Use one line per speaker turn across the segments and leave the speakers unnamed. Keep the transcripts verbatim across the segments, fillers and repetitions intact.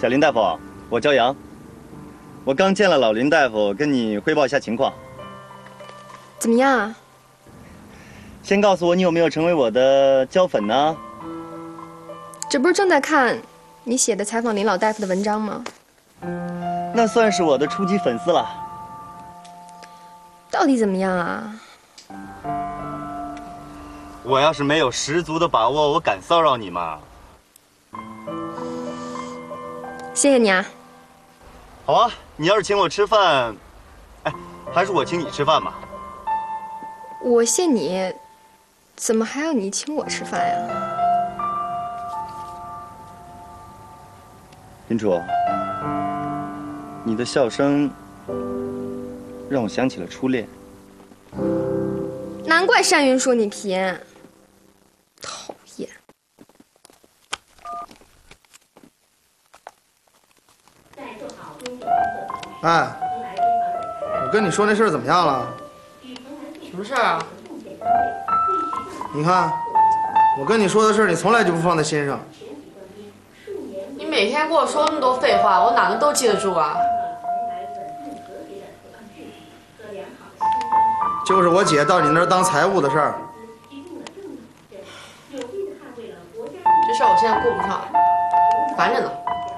小林大夫，我叫杨，我刚见了老林大夫，跟你汇报一下情况。
怎么样啊？
先告诉我，你有没有成为我的胶粉呢？
这不是正在看你写的采访林老大夫的文章吗？
那算是我的初级粉丝了。
到底怎么样啊？
我要是没有十足的把握，我敢骚扰你吗？
谢谢你啊。
好啊，你要是请我吃饭，哎，还是我请你吃饭吧。
我谢你，怎么还要你请我吃饭呀？
林楚，你的笑声让我想起了初恋。
难怪单云说你贫，讨厌。
哎，我跟你说那事儿怎么样了？
什么事儿啊？
你看，我跟你说的事儿，你从来就不放在心上。
你每天跟我说那么多废话，我哪能都记得住啊？
就是我姐到你那儿当财务的事儿。
这事儿我现在顾不上，烦着呢。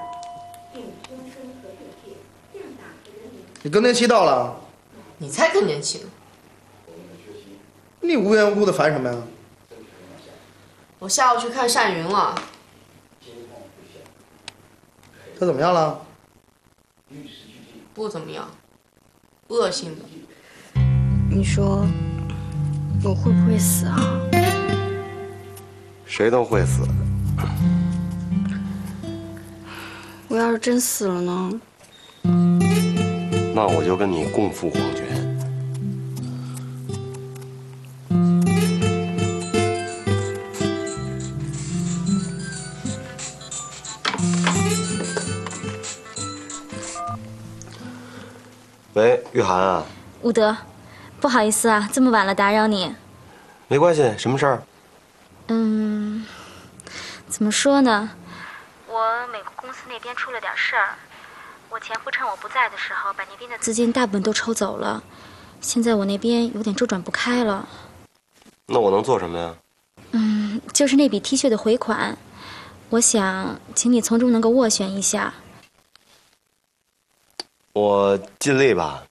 你更年期到了？
你才更年期呢。
你无缘无故的烦什么呀？
我下午去看单云了。
他怎么样了？
不怎么样，恶性的。
你说我会不会死啊？
谁都会死。
我要是真死了呢？
那我就跟你共赴黄泉。喂，玉涵啊。
武德，不好意思啊，这么晚了打扰你。
没关系，什么事儿？
嗯，怎么说呢？我美国公司那边出了点事儿，我前夫趁我不在的时候，把那边的资金大部分都抽走了，现在我那边有点周转不开了。
那我能做什么呀？
嗯，就是那笔 T 恤的回款，我想请你从中能够斡旋一下。
我尽力吧。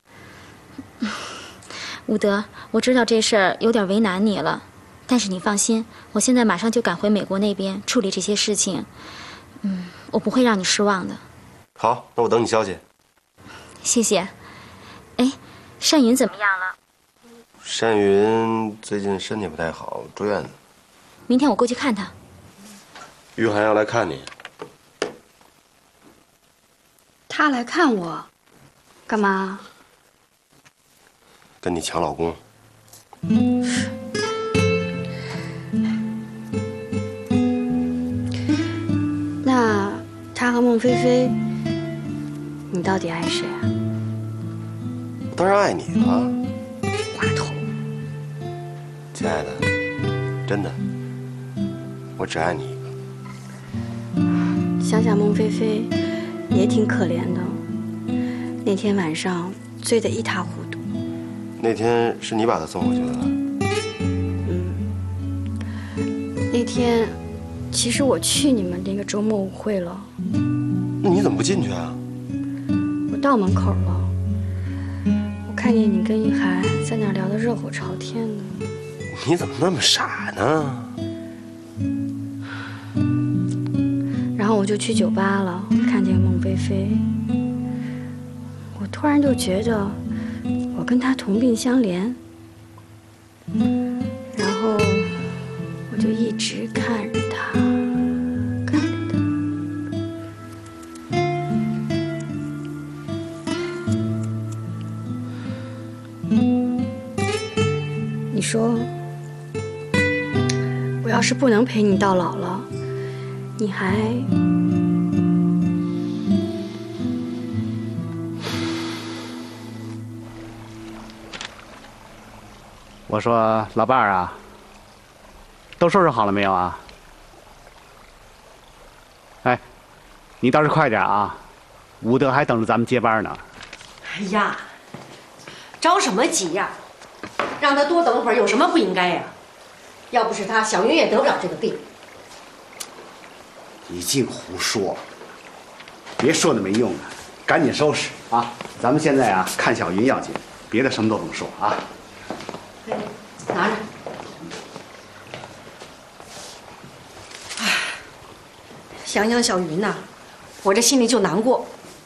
武德，我知道这事儿有点为难你了，但是你放心，我现在马上就赶回美国那边处理这些事情。嗯，我不会让你失望的。
好，那我等你消息。
谢谢。哎，单云怎么样了？
单云最近身体不太好，住院呢。
明天我过去看她。
玉涵要来看你。
他来看我，干嘛？
跟你抢老公。
那他和孟菲菲，你到底爱谁啊？
我当然爱你了。
滑头。
亲爱的，真的，我只爱你一个。
想想孟菲菲，也挺可怜的。那天晚上醉得一塌糊涂。
那天是你把她送回去的。
嗯。那天，其实我去你们那个周末舞会了。
那你怎么不进去啊？
我到门口了，我看见你跟一涵在那儿聊得热火朝天的。
你怎么那么傻呢？
然后我就去酒吧了，看见孟菲菲，我突然就觉得我跟她同病相怜，然后我就一直看着她，看着她。你说，我要是不能陪你到老了，你还……
我说老伴儿啊，都收拾好了没有啊？哎， 你倒是快点啊，武德还等着咱们接班呢。
哎呀，着什么急呀？让他多等会儿有什么不应该呀？要不是他，小云也得不了这个病。
你净胡说，别说那没用的，赶紧收拾啊！咱们现在啊，看小云要紧，别的什么都甭说啊。
拿着。哎，想想小云呐，我这心里就难过。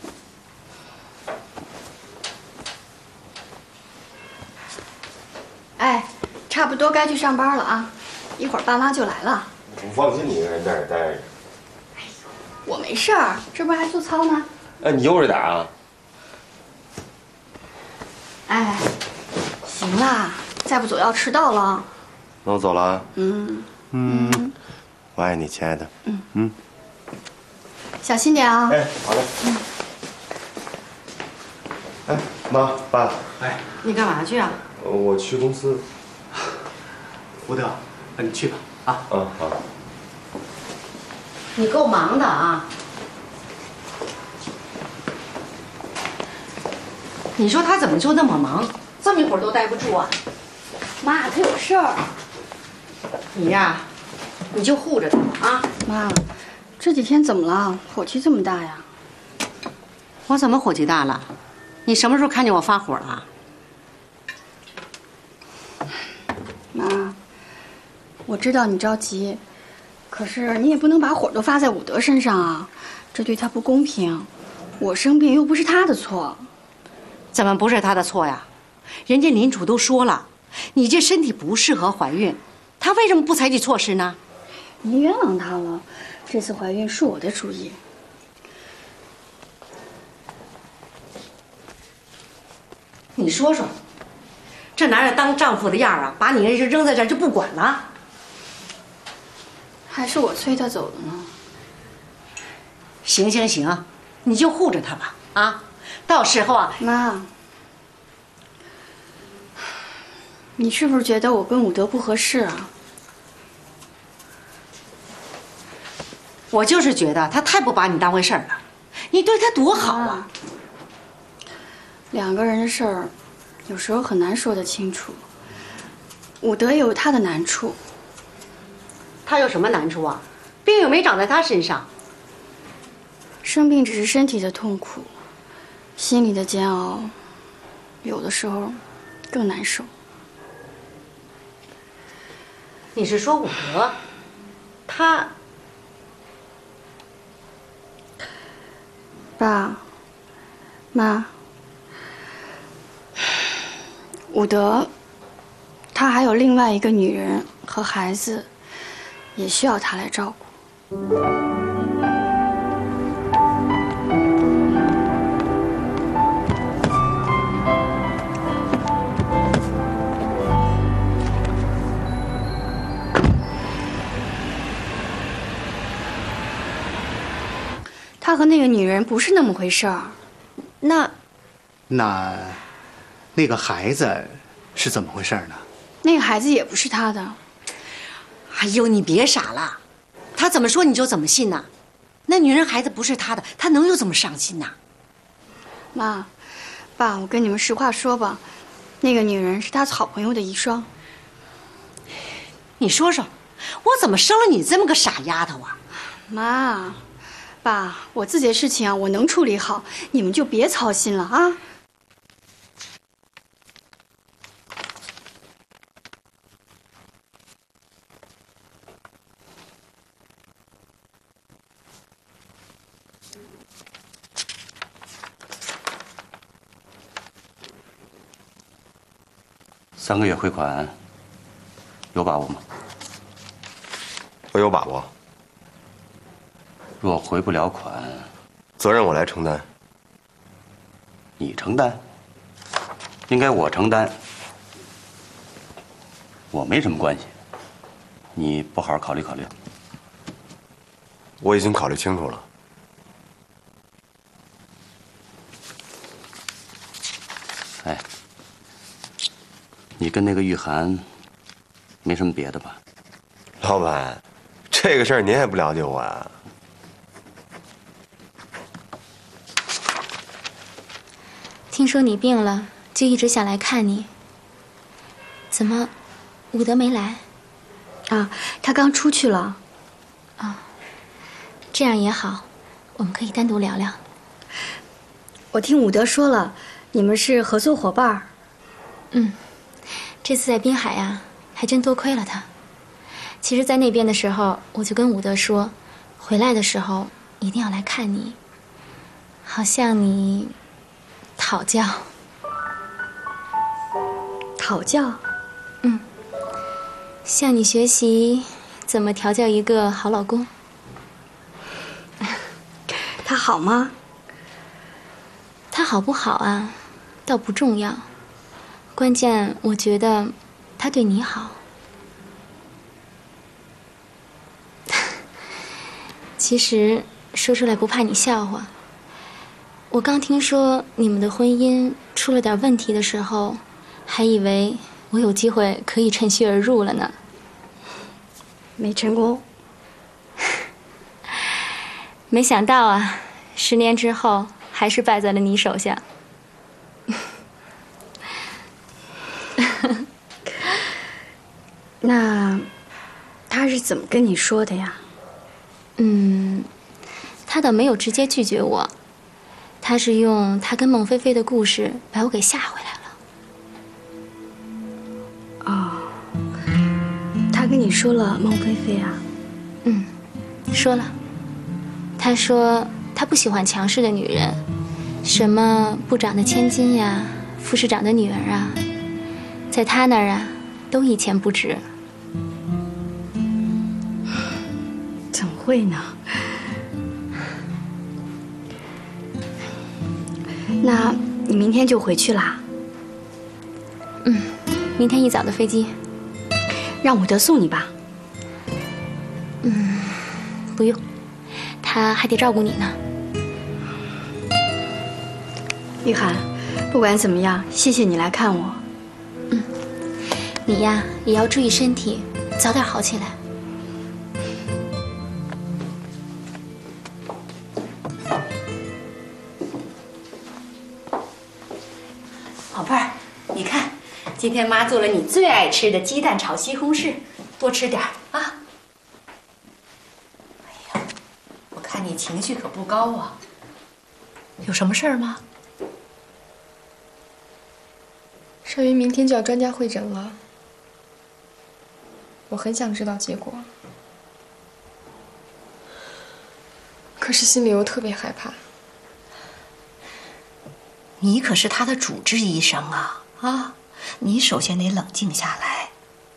哎，差不多该去上班了啊，一会儿爸妈就来了。
我放心你一个人在这儿待着。
我没事儿，这不是还做操呢？
哎，你悠着点啊！
哎，行啦，再不走要迟到了。
那我走了啊。
嗯
嗯，我爱你，亲爱的。
嗯
嗯，
小心点啊。
哎，好嘞。
嗯。
哎，妈爸，
哎，
你干嘛去啊？
我去公司。
武德，那你去吧啊。
嗯，好。
你够忙的啊！你说他怎么就那么忙，这么一会儿都待不住啊？
妈，他有事儿。
你呀，你就护着他吧啊！
妈，这几天怎么了？火气这么大呀？
我怎么火气大了？你什么时候看见我发火了？
妈，我知道你着急。可是你也不能把火都发在武德身上啊，这对他不公平。我生病又不是他的错。
怎么不是他的错呀？人家林主都说了，你这身体不适合怀孕，他为什么不采取措施呢？
您冤枉他了，这次怀孕是我的主意。
你说说，这哪有当丈夫的样啊？把你就扔在这儿就不管了？
还是我催他走的呢。
行行行，你就护着他吧啊！到时候啊，
妈，你是不是觉得我跟武德不合适啊？
我就是觉得他太不把你当回事儿了，你对他多好啊！
两个人的事儿，有时候很难说得清楚。武德也有他的难处。
他有什么难处啊？病又没长在他身上。
生病只是身体的痛苦，心里的煎熬，有的时候更难受。
你是说武德？他……
爸妈，武德，他还有另外一个女人和孩子。也需要他来照顾。他和那个女人不是那么回事儿。那……
那，那个孩子是怎么回事呢？
那个孩子也不是他的。
哎呦，你别傻了，他怎么说你就怎么信呐？那女人孩子不是他的，他能有这么上心呐？
妈，爸，我跟你们实话说吧，那个女人是他好朋友的遗孀。
你说说，我怎么生了你这么个傻丫头啊？
妈，爸，我自己的事情啊，我能处理好，你们就别操心了啊。
三个月汇款，有把握吗？
我有把握。
若回不了款，
责任我来承担。
你承担？应该我承担。我没什么关系，你不好好考虑考虑。
我已经考虑清楚了。
哎。你跟那个玉涵没什么别的吧？
老板，这个事儿您也不了解我啊？
听说你病了，就一直想来看你。怎么，武德没来？
啊，他刚出去了。
啊，这样也好，我们可以单独聊聊。
我听武德说了，你们是合作伙伴儿。
嗯，这次在滨海呀，还真多亏了他。其实，在那边的时候，我就跟武德说，回来的时候一定要来看你。好像你讨教。
讨教？
嗯，向你学习怎么调教一个好老公。
他好吗？
他好不好啊，倒不重要，关键我觉得他对你好。其实说出来不怕你笑话，我刚听说你们的婚姻出了点问题的时候，还以为我有机会可以趁虚而入了呢。
没成功。
没想到啊，十年之后还是败在了你手下。
那他是怎么跟你说的呀？
嗯，他倒没有直接拒绝我，他是用他跟孟菲菲的故事把我给吓回来了。
哦，他跟你说了孟菲菲啊？
嗯，说了。他说他不喜欢强势的女人，什么部长的千金呀，副市长的女儿啊，在他那儿啊，都一钱不值。
怎么会呢？那你明天就回去啦？
嗯，明天一早的飞机。
让武德送你吧。
嗯，不用，他还得照顾你呢。
玉涵，不管怎么样，谢谢你来看我。
嗯，你呀也要注意身体，早点好起来。
宝贝儿，你看，今天妈做了你最爱吃的鸡蛋炒西红柿，多吃点儿啊。哎呀，我看你情绪可不高啊，有什么事儿吗？
尚云明天就要专家会诊了，我很想知道结果，可是心里又特别害怕。
你可是他的主治医生啊啊！你首先得冷静下来。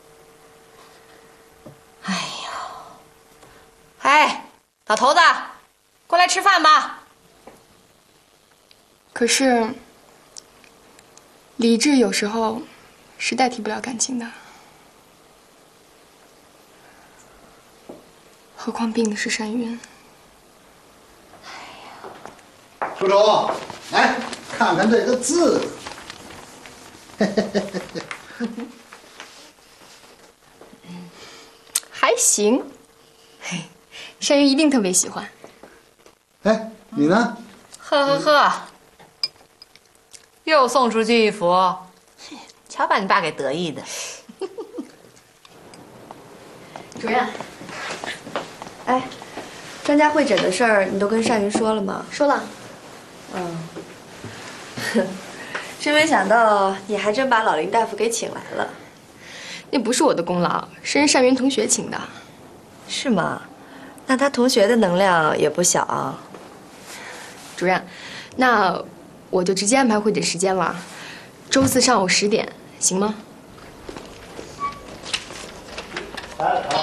哎呦，哎，老头子，过来吃饭吧。
可是，理智有时候是代替不了感情的，何况病的是山云。
叔叔，来看看这个字。
还行，嘿，山云一定特别喜欢。
哎，你呢？
呵呵呵，又送出去一幅，瞧把你爸给得意的。
主任，哎，专家会诊的事儿你都跟单云说了吗？
说了。
嗯，真没想到你还真把老林大夫给请来了。
那不是我的功劳，是人单云同学请的。
是吗？那他同学的能量也不小啊。
主任，那我就直接安排会诊时间了，周四上午十点，行吗？
来，好。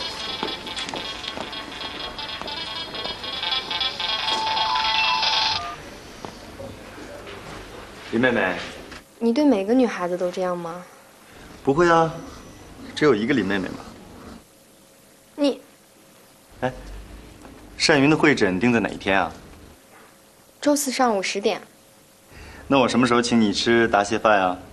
林妹妹，
你对每个女孩子都这样吗？
不会啊，只有一个林妹妹嘛。
你，
哎，单云的会诊定在哪一天啊？
周四上午十点。
那我什么时候请你吃答谢饭啊？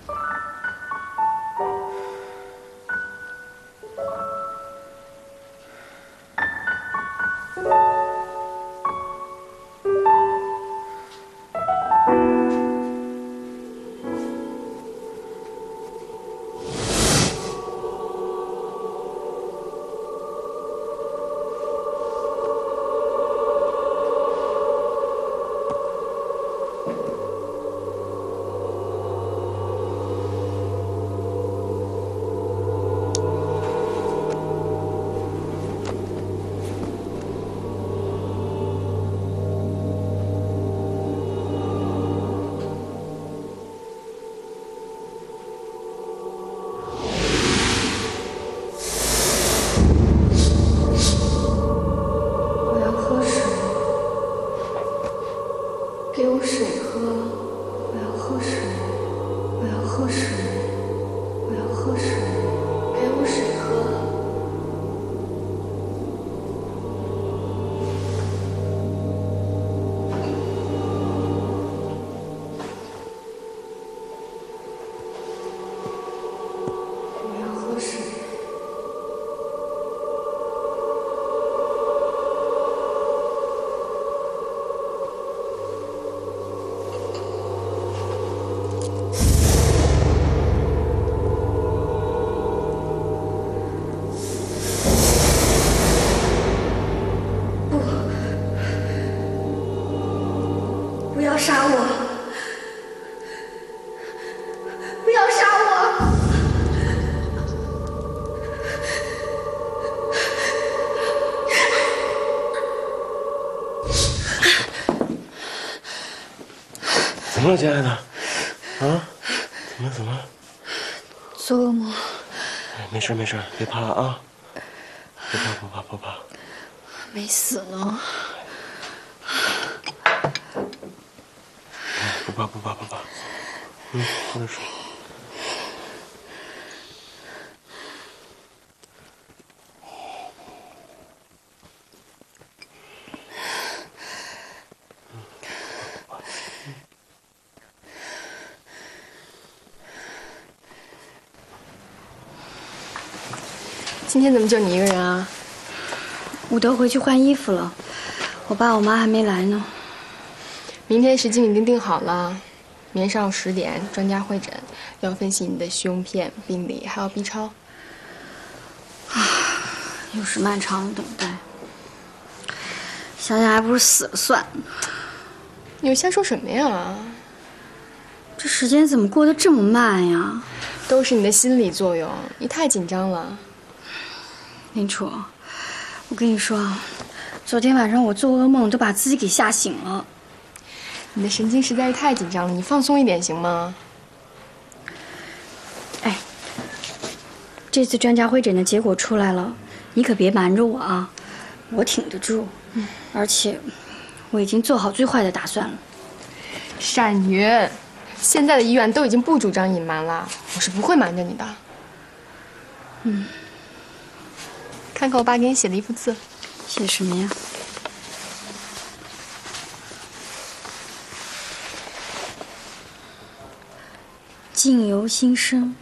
怎么了，亲爱的？啊？怎么了？怎么了？
做噩梦。
没事没事，别怕啊！不怕不怕不怕。
没死呢。
不怕不怕不怕。嗯，快点睡。
今天怎么就你一个人啊？
武德回去换衣服了，我爸我妈还没来呢。
明天时间已经定好了，明天上午十点专家会诊，要分析你的胸片、病理，还有 B 超。
啊，又是漫长的等待，想想还不如死了算。
你又瞎说什么呀？
这时间怎么过得这么慢呀？
都是你的心理作用，你太紧张了。
林楚，我跟你说，昨天晚上我做噩梦都把自己给吓醒了。
你的神经实在是太紧张了，你放松一点行吗？
哎，这次专家会诊的结果出来了，你可别瞒着我啊，我挺得住。嗯，而且我已经做好最坏的打算了。
善云，现在的医院都已经不主张隐瞒了，我是不会瞒着你的。嗯。 看看我爸给你写的一幅字，
写什么呀？境由心生。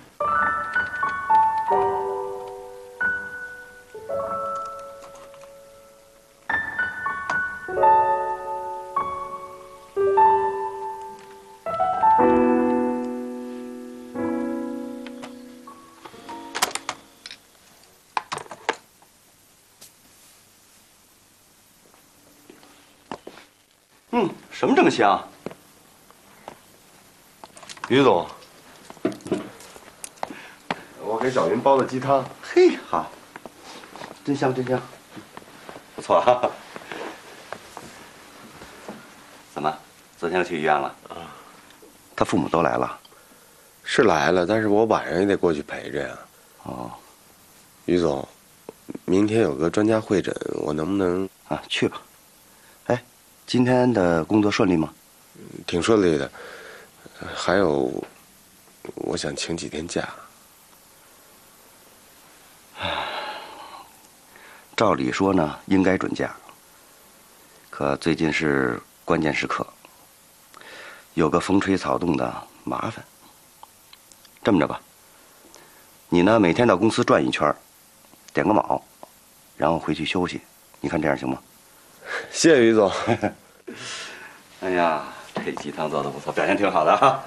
嗯，什么这么香？
于总，我给小云煲的鸡汤。
嘿，好，真香真香，不错啊。怎么，昨天又去医院了？啊，他父母都来了。
是来了，但是我晚上也得过去陪着呀。
哦，
于总，明天有个专家会诊，我能不能
啊去吧？ 今天的工作顺利吗？
挺顺利的，还有，我想请几天假。
照理说呢，应该准假。可最近是关键时刻，有个风吹草动的麻烦。这么着吧，你呢每天到公司转一圈，点个卯，然后回去休息。你看这样行吗？
谢谢于总。
哎呀，这鸡汤做的不错，表现挺好的哈。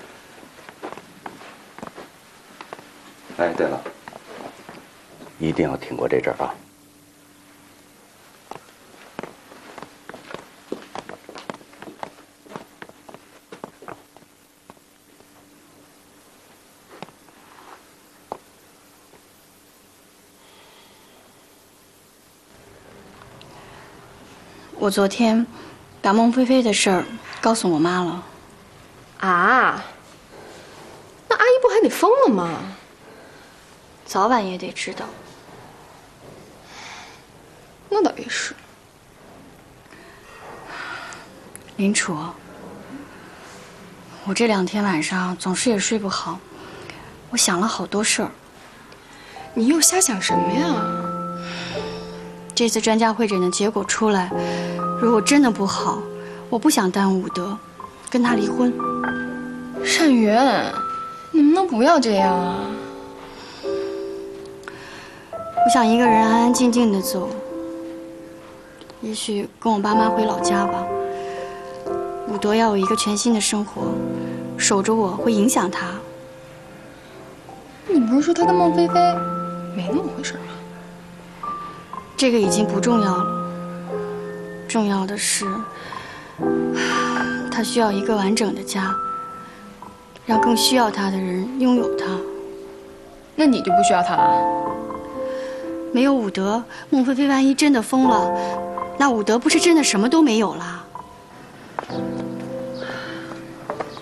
哎，对了，一定要挺过这阵儿啊。
我昨天把孟菲菲的事儿告诉我妈了。
啊？那阿姨不还得疯了吗？
早晚也得知道。
那倒也是。
林楚，我这两天晚上总是也睡不好，我想了好多事儿。
你又瞎想什么呀？
这次专家会诊的结果出来，如果真的不好，我不想耽误武德，跟他离婚。
善云，你能不能不要这样啊？
我想一个人安安静静的走，也许跟我爸妈回老家吧。武德要有一个全新的生活，守着我会影响他。
你不是说他跟孟菲菲没那么回事吗？
这个已经不重要了，重要的是，他需要一个完整的家，让更需要他的人拥有他。
那你就不需要他了？
没有武德，孟菲菲万一真的疯了，那武德不是真的什么都没有了？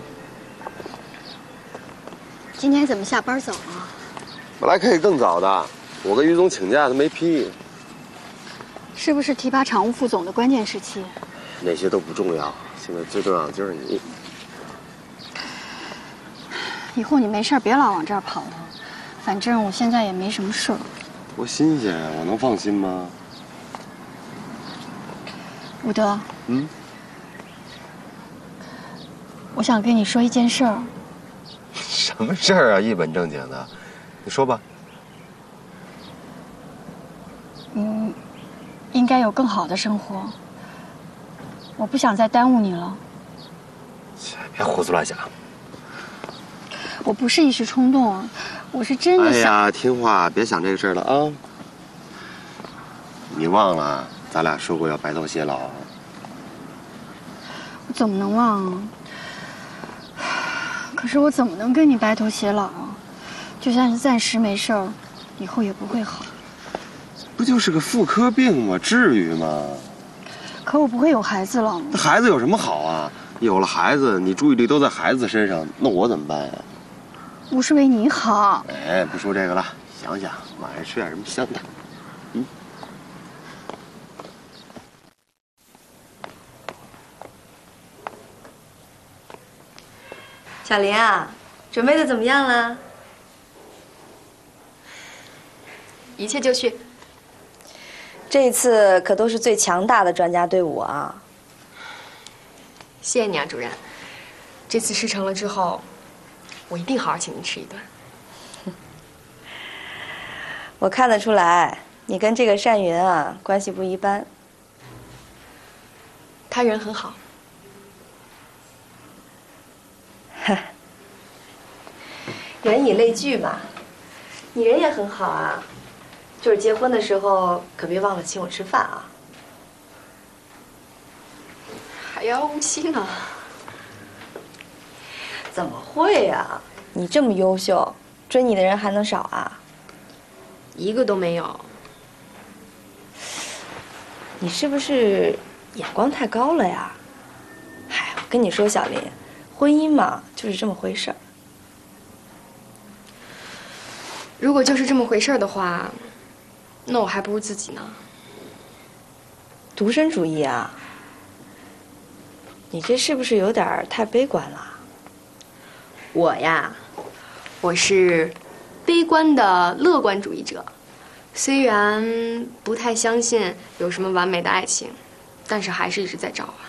今天怎么下班早啊？
本来可以更早的，我跟于总请假，他没批。
是不是提拔常务副总的关键时期？
那些都不重要，现在最重要的就是你。
以后你没事别老往这儿跑了，反正我现在也没什么事儿。
多新鲜啊！我能放心吗？
武德，
嗯，
我想跟你说一件事儿。
什么事儿啊？一本正经的，你说吧。
嗯，应该有更好的生活。我不想再耽误你了。
别胡思乱想。
我不是一时冲动，我是真的想。
哎呀，听话，别想这个事儿了啊！你忘了，咱俩说过要白头偕老。
我怎么能忘啊？可是我怎么能跟你白头偕老啊？就算是暂时没事儿，以后也不会好。
不就是个妇科病吗？至于吗？
可我不会有孩子了。
那孩子有什么好啊？有了孩子，你注意力都在孩子身上，那我怎么办呀？
我是为你好。
哎，不说这个了，想想晚上吃点什么香的。嗯。
小林啊，准备的怎么样了？
一切就绪。
这一次可都是最强大的专家队伍啊！
谢谢你啊，主任。这次事成了之后，我一定好好请您吃一顿。
我看得出来，你跟这个单云啊关系不一般。
他人很好。
人以类聚嘛，你人也很好啊，就是结婚的时候可别忘了请我吃饭啊。
还要无锡呢？
怎么会呀？你这么优秀，追你的人还能少啊？
一个都没有。
你是不是眼光太高了呀？嗨，我跟你说，小林，婚姻嘛，就是这么回事儿。
如果就是这么回事儿的话，那我还不如自己呢。
独身主义啊？你这是不是有点太悲观了？
我呀，我是悲观的乐观主义者。虽然不太相信有什么完美的爱情，但是还是一直在找啊。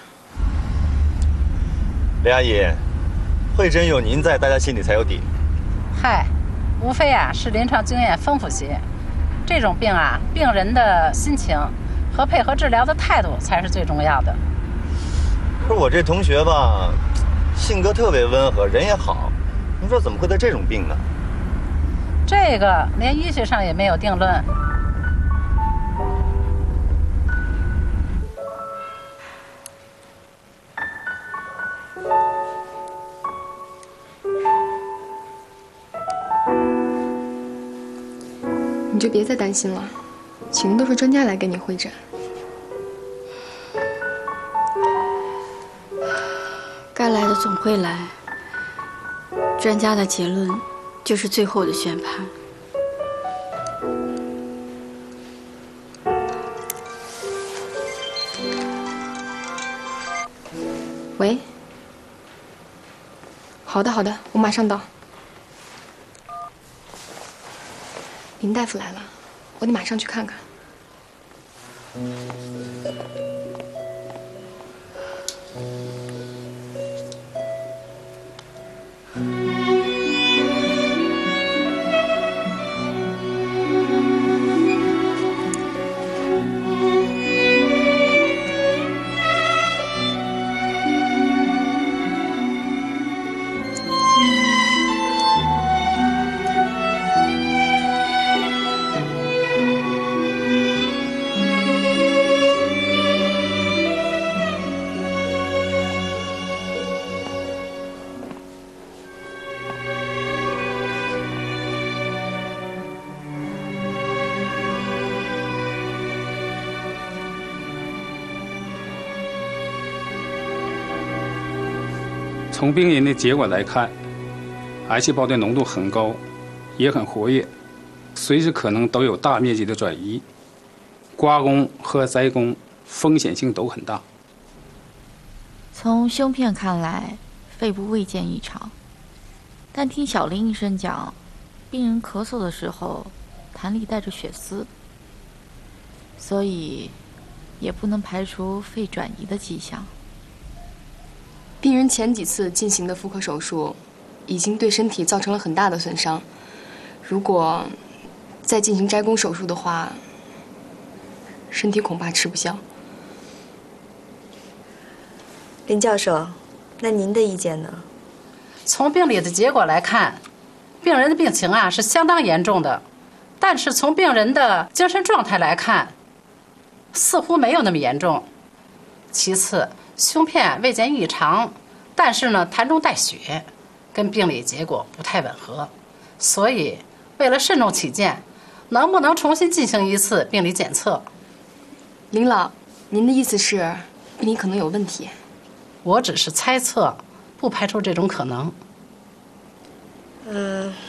林阿姨，慧珍有您在，大家心里才有底。
嗨，无非啊是临床经验丰富些。这种病啊，病人的心情和配合治疗的态度才是最重要的。
可是我这同学吧，性格特别温和，人也好，您说怎么会得这种病呢？
这个连医学上也没有定论。
你就别再担心了，请的都是专家来给你会诊。
该来的总会来，专家的结论就是最后的宣判。
喂，好的好的，我马上到。林大夫来了，我得马上去看看。
从病人的结果来看， 癌细胞的浓度很高，也很活跃，随时可能都有大面积的转移。刮宫和摘宫风险性都很大。
从胸片看来，肺部未见异常，但听小林医生讲，病人咳嗽的时候痰里带着血丝，所以也不能排除肺转移的迹象。
病人前几次进行的妇科手术，已经对身体造成了很大的损伤。如果再进行摘宫手术的话，身体恐怕吃不消。
林教授，那您的意见呢？
从病理的结果来看，病人的病情啊是相当严重的，但是从病人的精神状态来看，似乎没有那么严重。其次，胸片未见异常，但是呢痰中带血，跟病理结果不太吻合，所以为了慎重起见，能不能重新进行一次病理检测？
林老，您的意思是病理可能有问题？
我只是猜测，不排除这种可能。
嗯、呃，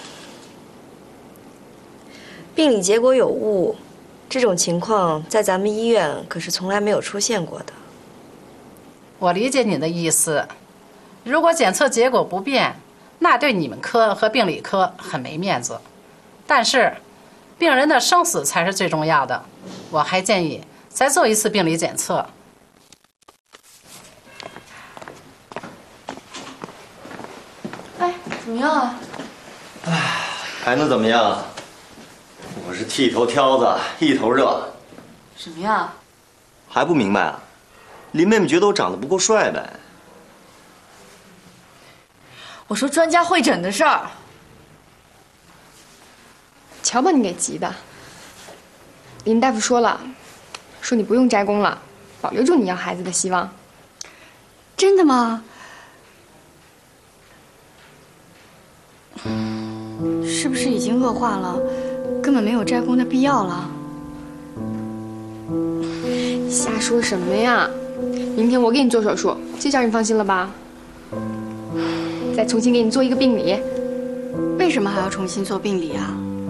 病理结果有误，这种情况在咱们医院可是从来没有出现过的。
我理解你的意思，如果检测结果不变，那对你们科和病理科很没面子。但是，病人的生死才是最重要的。我还建议再做一次病理检测。
哎，怎么样啊？
唉，还能怎么样？我是剃头挑子，一头热。
什么呀？
还不明白啊？林妹妹觉得我长得不够帅呗。
我说专家会诊的事儿。瞧把你给急的。林大夫说了，说你不用摘宫了，保留住你要孩子的希望。
真的吗？是不是已经恶化了，根本没有摘宫的必要了？
瞎说什么呀！明天我给你做手术，这下你放心了吧？再重新给你做一个病理。
为什么还要重新做病理啊？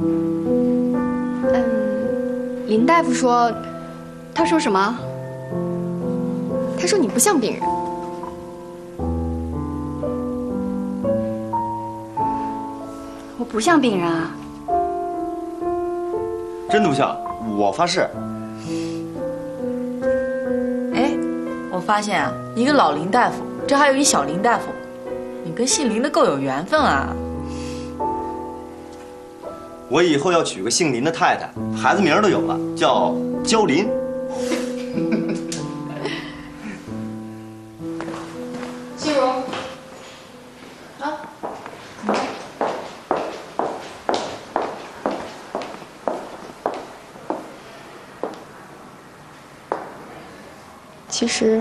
嗯，林大夫说，
他说什么？
他说你不像病人。
我不像病人啊？
真的不像，我发誓。
哎，我发现啊，一个老林大夫，这还有一小林大夫，你跟姓林的够有缘分啊！
我以后要娶个姓林的太太，孩子名都有了，叫焦林。
心如，啊，其实，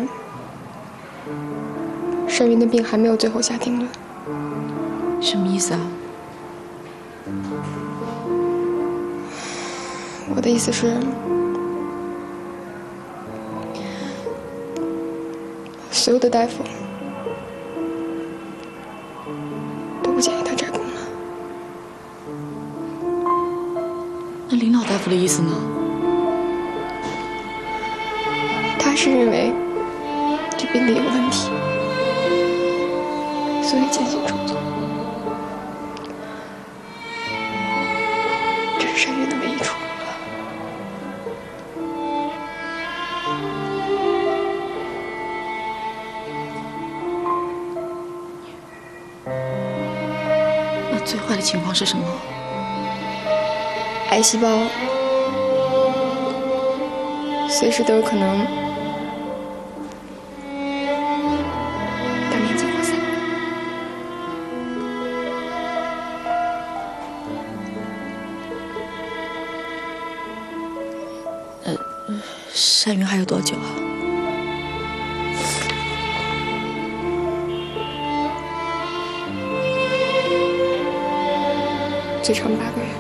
沈云的病还没有最后下定论。
什么意思啊？
我的意思是，所有的大夫都不建议他摘宫了。
那林老大夫的意思呢？
他是认为这病理有问题，所以进行重做。这是沈云的唯一出路了。
那最坏的情况是什么？
癌细胞随时都有可能大面积扩散。
呃，山云还有多久啊？
最长八个月。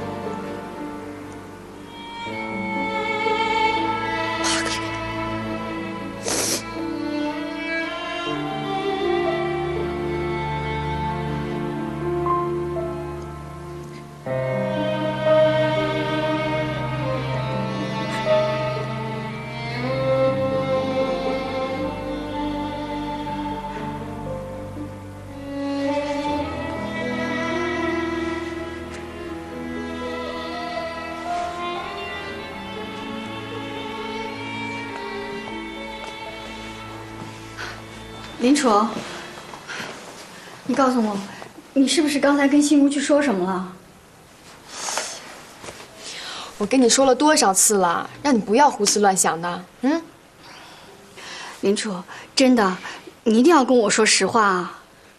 林楚，你告诉我，你是不是刚才跟新如去说什么了？
我跟你说了多少次了，让你不要胡思乱想的。嗯，
林楚，真的，你一定要跟我说实话啊。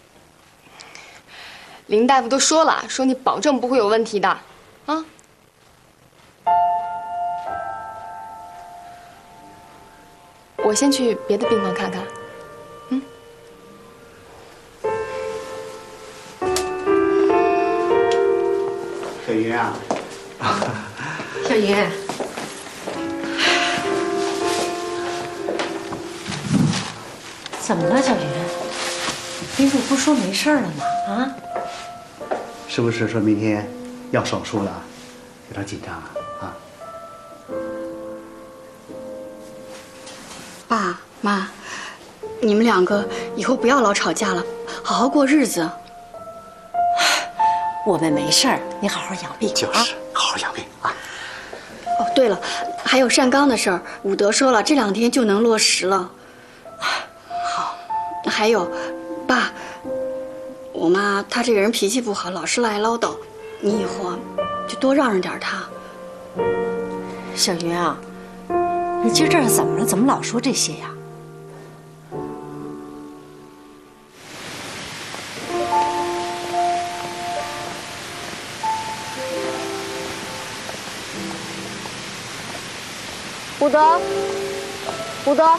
林大夫都说了，说你保证不会有问题的，啊。我先去别的病房看看。嗯。
小云啊。
小云，怎么了，小云？林主不说没事了吗？啊？
是不是说明天要手术了？有点紧张啊？啊？
爸妈，你们两个以后不要老吵架了，好好过日子。
我们没事儿，你好好养病。
就是，好好养病啊。
哦，对了，还有单刚的事儿，武德说了，这两天就能落实了。好，还有，爸，我妈她这个人脾气不好，老是赖唠叨，你以后就多让着点她。
小云啊，你今儿这是怎么了？怎么老说这些呀？
武德，武德，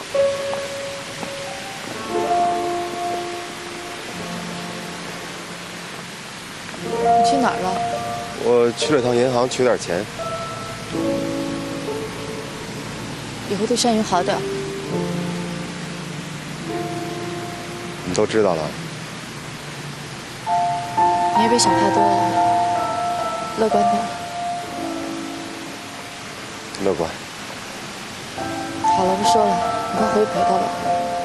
你去哪儿了？
我去了趟银行取点钱。
以后对山云好点。
你都知道了。
你也别想太多了，乐观点。
乐观。
好了，不说了，你快回去陪他吧。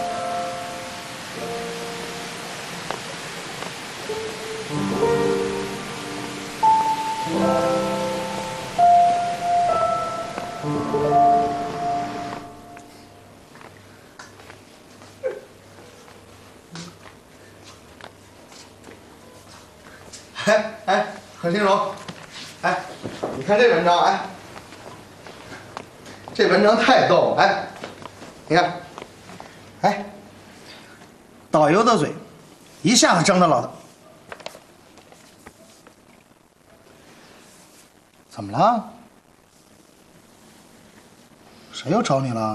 哎哎，何金荣，哎，你看这文章，哎，这文章太逗了，哎，你看，哎，导游的嘴，一下子睁得老大。怎么了？谁又找你了？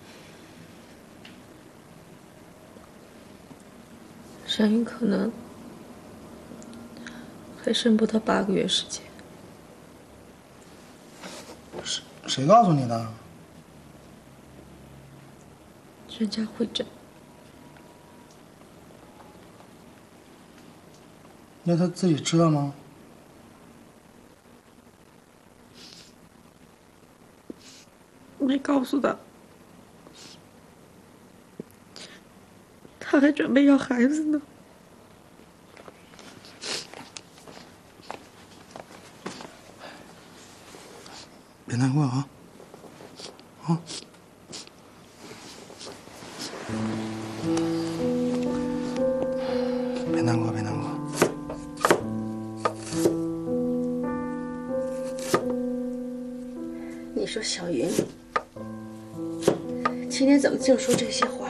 山云可能还剩不到八个月时间。
谁谁告诉你的？
专家会诊。
那他自己知道吗？
没告诉他，他还准备要孩子呢。
别难过啊，啊！别难过，别难过。
你说小云，今天怎么净说这些话？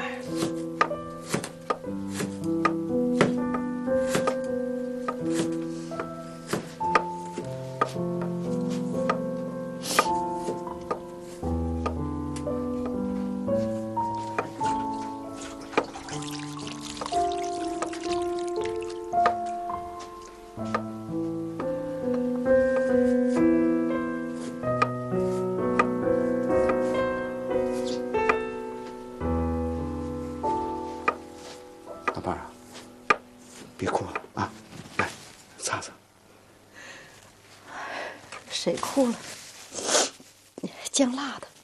老伴儿啊，别哭了啊，来，擦擦。
谁哭了？酱辣的。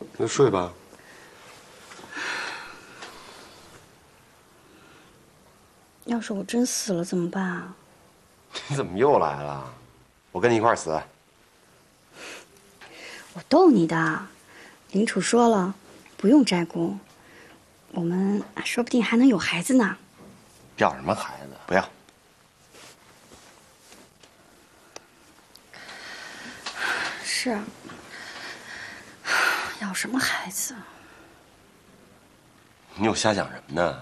那睡吧。
要是我真死了怎么办啊？
你怎么又来了？我跟你一块儿死。
我逗你的，林楚说了，不用斋宫，我们说不定还能有孩子呢。
要什么孩子？不要。
是啊，要什么孩子？
你又瞎想什么呢？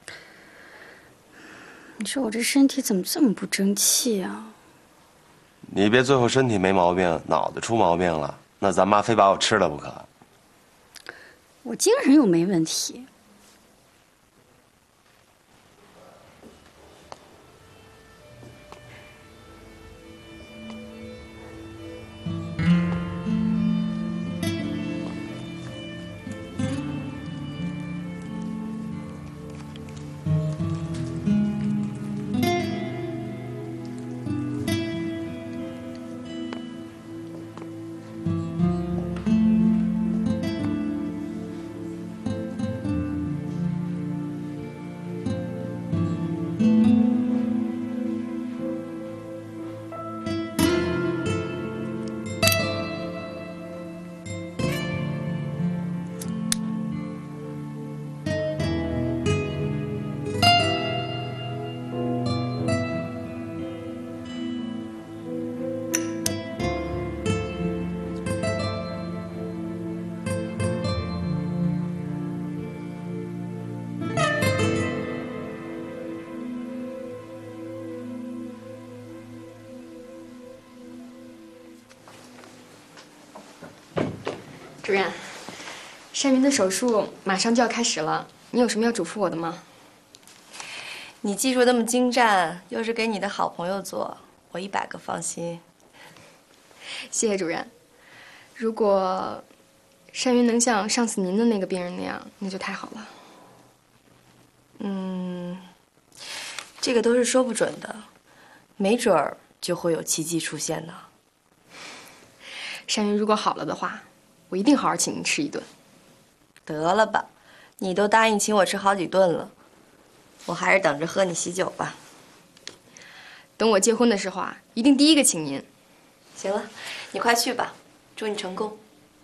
你说我这身体怎么这么不争气啊？
你别最后身体没毛病，脑子出毛病了，那咱妈非把我吃了不可。
我精神又没问题。
主任，山云的手术马上就要开始了，你有什么要嘱咐我的吗？
你技术那么精湛，又是给你的好朋友做，我一百个放心。
谢谢主任。如果山云能像上次您的那个病人那样，那就太好了。
嗯，这个都是说不准的，没准儿就会有奇迹出现呢。
山云如果好了的话，我一定好好请您吃一顿。
得了吧，你都答应请我吃好几顿了，我还是等着喝你喜酒吧。
等我结婚的时候啊，一定第一个请您。
行了，你快去吧，祝你成功。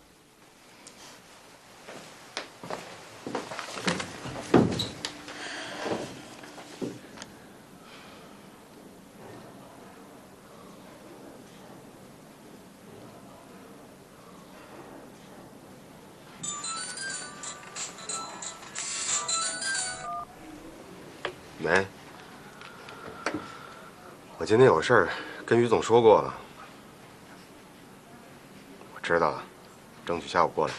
没，我今天有事儿跟于总说过了，我知道了，争取下午过来。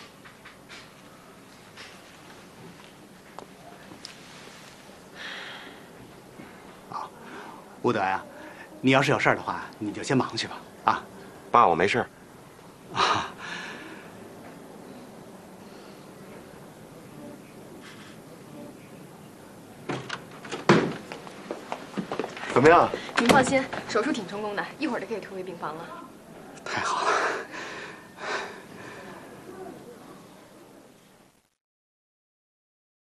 啊，吴德呀，你要是有事儿的话，你就先忙去吧。啊，
爸，我没事。
啊。
怎么样？
您放心，手术挺成功的，一会儿就可以退回病房了。